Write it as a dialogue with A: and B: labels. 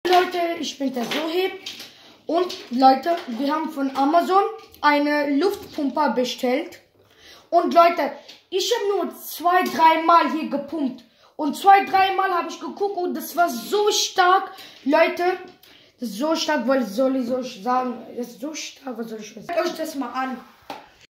A: Leute, ich bin der Soheb und Leute, wir haben von Amazon eine Luftpumpe bestellt und Leute, ich habe nur 2-3 Mal hier gepumpt und 2-3 Mal habe ich geguckt und das war so stark, Leute, das ist so stark, was soll ich sagen, das ist so stark, was soll ich sagen? Schaut euch das mal an.